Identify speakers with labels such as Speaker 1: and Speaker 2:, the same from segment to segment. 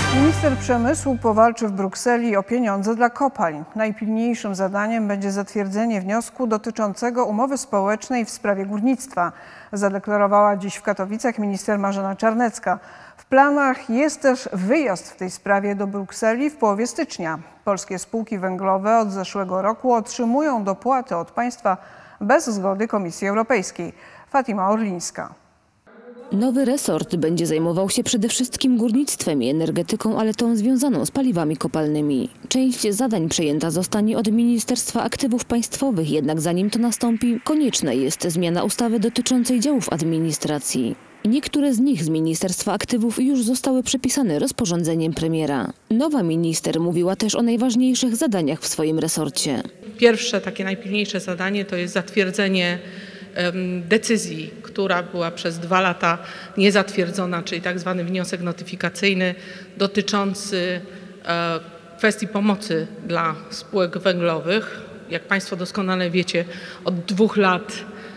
Speaker 1: Minister przemysłu powalczy w Brukseli o pieniądze dla kopalń. Najpilniejszym zadaniem będzie zatwierdzenie wniosku dotyczącego umowy społecznej w sprawie górnictwa, zadeklarowała dziś w Katowicach minister Marzena Czarnecka. W planach jest też wyjazd w tej sprawie do Brukseli w połowie stycznia. Polskie spółki węglowe od zeszłego roku otrzymują dopłaty od państwa bez zgody Komisji Europejskiej. Fatima Orlińska.
Speaker 2: Nowy resort będzie zajmował się przede wszystkim górnictwem i energetyką, ale tą związaną z paliwami kopalnymi. Część zadań przejęta zostanie od Ministerstwa Aktywów Państwowych, jednak zanim to nastąpi, konieczna jest zmiana ustawy dotyczącej działów administracji. Niektóre z nich z Ministerstwa Aktywów już zostały przepisane rozporządzeniem premiera. Nowa minister mówiła też o najważniejszych zadaniach w swoim resorcie.
Speaker 3: Pierwsze, takie najpilniejsze zadanie to jest zatwierdzenie decyzji, która była przez 2 lata niezatwierdzona, czyli tak zwany wniosek notyfikacyjny dotyczący kwestii pomocy dla spółek węglowych. Jak Państwo doskonale wiecie, od 2 lat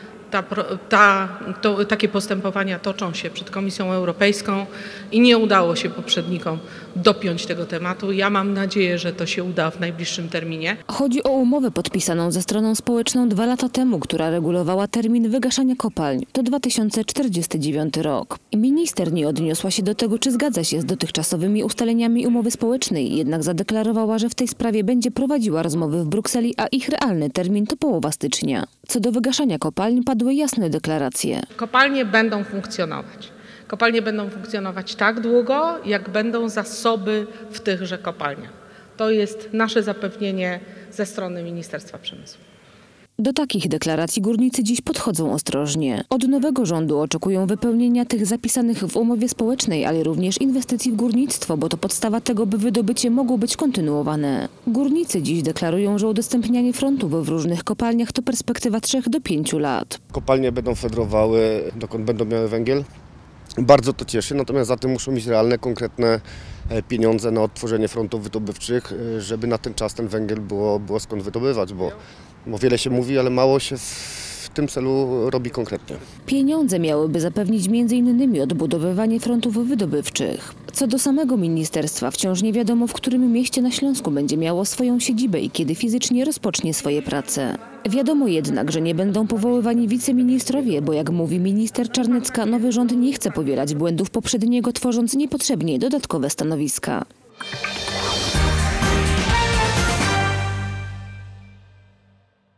Speaker 3: takie postępowania toczą się przed Komisją Europejską i nie udało się poprzednikom dopiąć tego tematu. Ja mam nadzieję, że to się uda w najbliższym terminie.
Speaker 2: Chodzi o umowę podpisaną ze stroną społeczną 2 lata temu, która regulowała termin wygaszania kopalń. To 2049 rok. Minister nie odniosła się do tego, czy zgadza się z dotychczasowymi ustaleniami umowy społecznej, jednak zadeklarowała, że w tej sprawie będzie prowadziła rozmowy w Brukseli, a ich realny termin to połowa stycznia. Co do wygaszania kopalń padły jasne deklaracje.
Speaker 3: Kopalnie będą funkcjonować. Kopalnie będą funkcjonować tak długo, jak będą zasoby w tychże kopalniach. To jest nasze zapewnienie ze strony Ministerstwa Przemysłu.
Speaker 2: Do takich deklaracji górnicy dziś podchodzą ostrożnie. Od nowego rządu oczekują wypełnienia tych zapisanych w umowie społecznej, ale również inwestycji w górnictwo, bo to podstawa tego, by wydobycie mogło być kontynuowane. Górnicy dziś deklarują, że udostępnianie frontów w różnych kopalniach to perspektywa 3 do 5 lat.
Speaker 4: Kopalnie będą fedrowały, dokąd będą miały węgiel. Bardzo to cieszy, natomiast za tym muszą mieć realne, konkretne pieniądze na odtworzenie frontów wydobywczych, żeby na ten czas ten węgiel było skąd wydobywać, bo wiele się mówi, ale mało się w tym celu robi konkretnie.
Speaker 2: Pieniądze miałyby zapewnić m.in. odbudowywanie frontów wydobywczych. Co do samego ministerstwa, wciąż nie wiadomo, w którym mieście na Śląsku będzie miało swoją siedzibę i kiedy fizycznie rozpocznie swoje prace. Wiadomo jednak, że nie będą powoływani wiceministrowie, bo jak mówi minister Czarnecka, nowy rząd nie chce powielać błędów poprzedniego, tworząc niepotrzebnie dodatkowe stanowiska.